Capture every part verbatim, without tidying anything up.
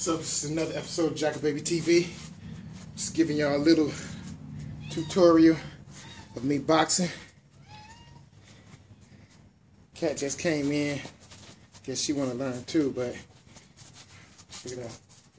So this is another episode of Jackal Baby T V. Just giving y'all a little tutorial of me boxing. Cat just came in. Guess she want to learn too, but check it out.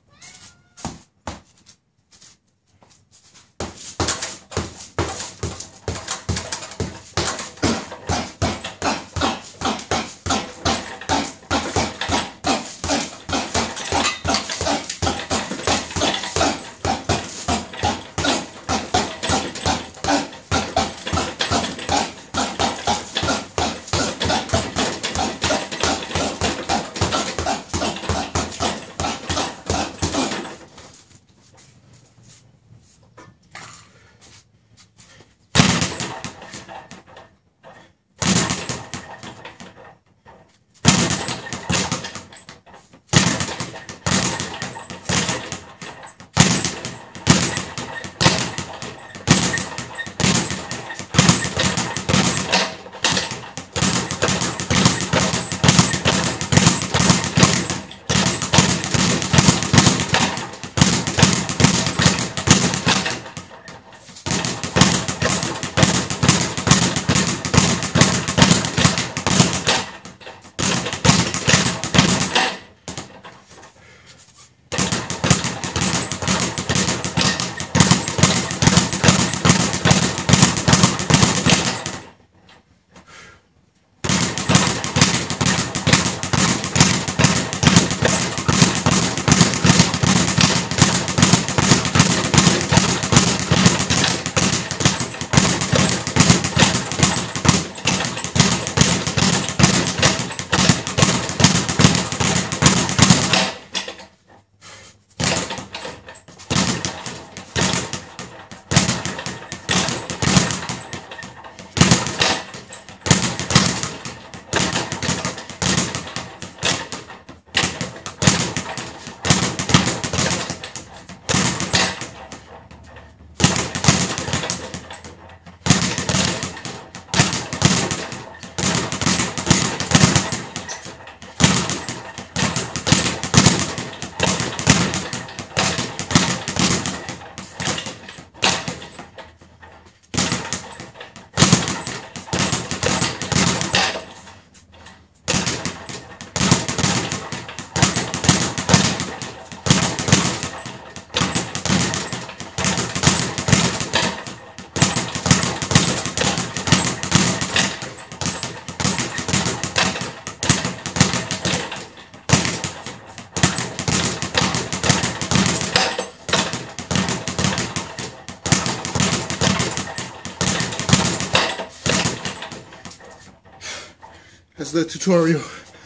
That's the tutorial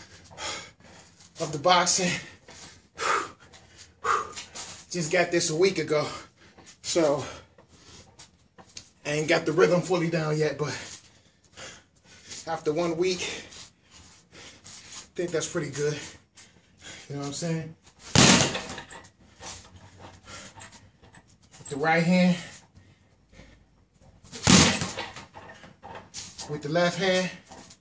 of the boxing. Just got this a week ago, so I ain't got the rhythm fully down yet, but after one week, I think that's pretty good. You know what I'm saying? With the right hand, with the left hand.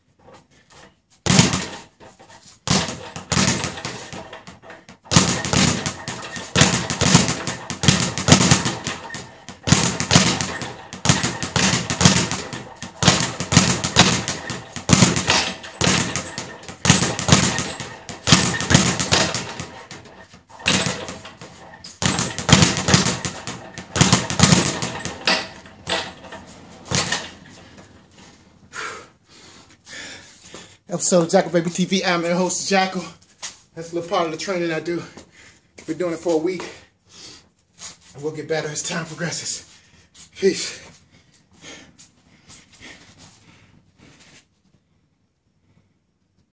Episode of Jackal Baby T V. I'm your host, Jackal. That's a little part of the training I do. Been doing it for a week. And we'll get better as time progresses. Peace.